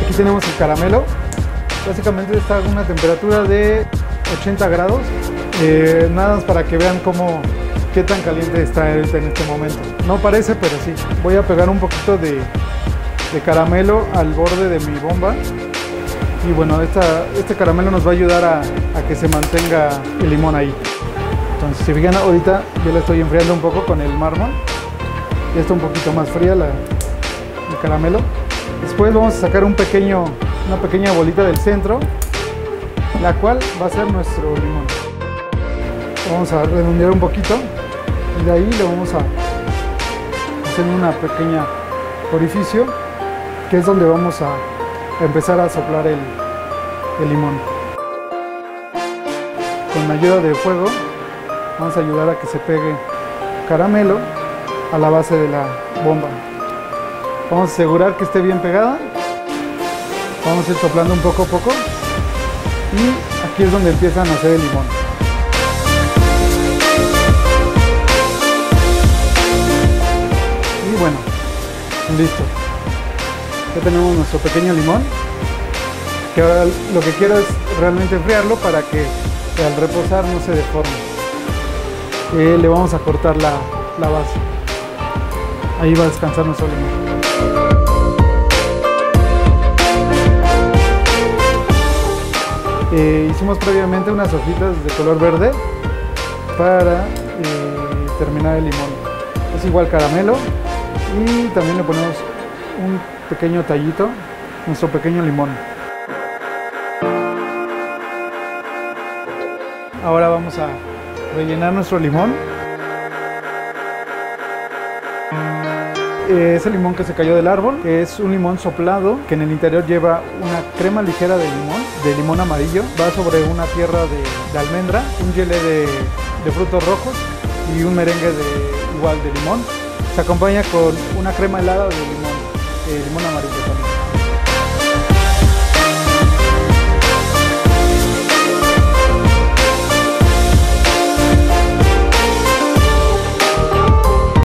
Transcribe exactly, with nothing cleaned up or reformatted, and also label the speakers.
Speaker 1: Aquí tenemos el caramelo. Básicamente está a una temperatura de ochenta grados. Eh, nada más para que vean cómo, qué tan caliente está en este momento. No parece, pero sí. Voy a pegar un poquito de, de caramelo al borde de mi bomba. Y bueno, esta, este caramelo nos va a ayudar a, a que se mantenga el limón ahí. Entonces, si fijan, ahorita yo la estoy enfriando un poco con el mármol. Ya está un poquito más fría la, el caramelo. Después vamos a sacar un pequeño, una pequeña bolita del centro, la cual va a ser nuestro limón. Vamos a redondear un poquito y de ahí le vamos a hacer una pequeña orificio, que es donde vamos a empezar a soplar el, el limón. Con la ayuda de fuego vamos a ayudar a que se pegue caramelo a la base de la bomba. Vamos a asegurar que esté bien pegada. Vamos a ir soplando un poco a poco y aquí es donde empiezan a hacer el limón. Y bueno, listo. Ya tenemos nuestro pequeño limón, que ahora lo que quiero es realmente enfriarlo para que al reposar no se deforme. Eh, le vamos a cortar la, la base. Ahí va a descansar nuestro limón. Eh, hicimos previamente unas hojitas de color verde para eh, terminar el limón. Es igual caramelo y también le ponemos un pequeño tallito, nuestro pequeño limón. Ahora vamos a rellenar nuestro limón. Es el limón que se cayó del árbol, que es un limón soplado, que en el interior lleva una crema ligera de limón, de limón amarillo. Va sobre una tierra de, de almendra, un gelé de, de frutos rojos y un merengue de, igual de limón. Se acompaña con una crema helada de limón, eh, limón amarillo también.